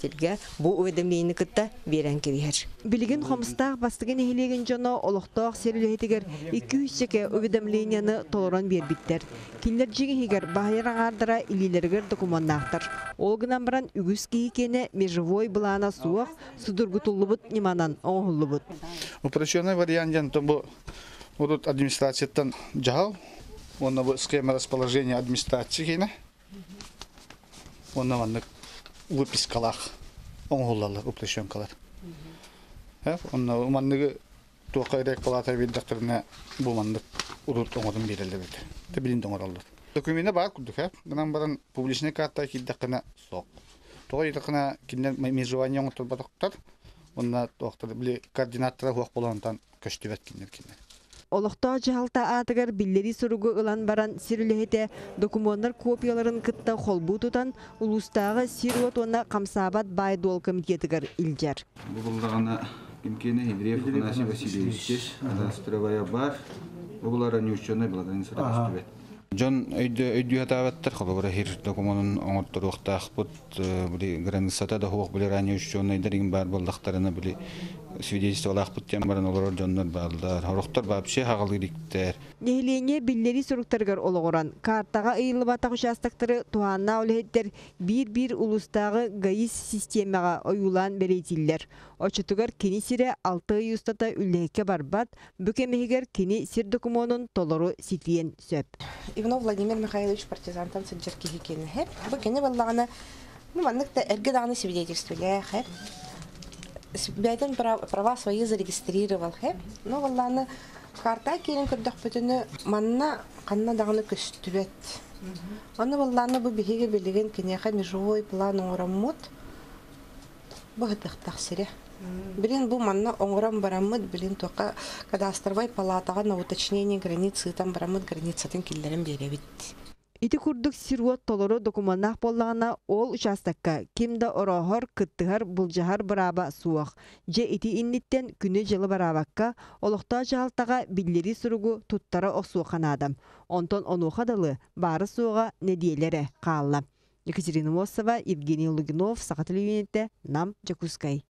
Итилге бу уведомление кытта берен кебихер. Билигин хомстаг бастыгын эхилеген жоно олохтоох серилетигер 200 секе уведомленияны толорон бербиттер. Кинлер жигихигер бахайыр аңардара илилергер документактар. Ол гынан баран үгүс кийикене межевой былана суох судургутуллубут ниманан оңхуллубут. Упрощенный вариант бу будут администрацияттан жагал. Он на схема расположения администрации, он на ванных выпискалах, он гулал уплещен калар. Он на ванных только рек палата виддактерне буманных урут оңорун берилди. Тебилин доңоралды. Документы бар кудук, гынан баран публичный карта киддакына сок. Той дакына кинден межевание оңотур батактар. Онна доктор били координатора хуак болонтан көчтүбөт киндер. Олохто жаалта атыгар биллери суругу ылан баран сирилехете документтар копияларын кытта холбу тутан улустагы сируот онна камсабат байдол комитетигер илжер. Булдагана имкени Хидрев Игнасий Васильевич адастровая бар. Булара нючоны буладан сырастыбет. Жон өйдү хатабаттар холбора хир документын оңоттуруктак бут били границата да хук били ранючоны дерин бар болдактарына били свидетельство лахпут тембаран олор жоннор балдар хорохтор вообще хагалыктер. Нехилене биллери суруктаргар ологоран картага ыйылып атак участактары туанна олеттер бир улустагы гаис системага оюлан беретиллер. Очутугар кини сире 6 юстата үллекке барбат бүкемегер кини сир документын толору ситиен сөп. Иванов Владимир Михайлович партизантан сыджырки хикени хеп. Бу кени баллагана маныкта эргеданы свидетельстволе хеп. Бәйтен права свои зарегистрировал хеп. Но валланы карта келин көрдөх бүтүнү манна канна дагыны көстүбөт. Аны валланы бу биһиге билеген кенеха межовой план оңраммут. Бу хэтахсире. Билин бу манна оңрам бараммыт, билин тока кадастровой палатага на уточнение границы там бараммыт границатын киллерин беребит. Ити курдук сируот толору документах боллагана ол участакка кимда орохор кыттыгар булжахар бараба суох. Же ити инниттен күнү жылы барабакка олохта жалтага биллери суругу туттара осуохан адам. Онтон онухадалы бары суога недиелере каалла. Екатерина Мосова, Евгений Лугинов, Саха телевидениете, Нам Джакускай.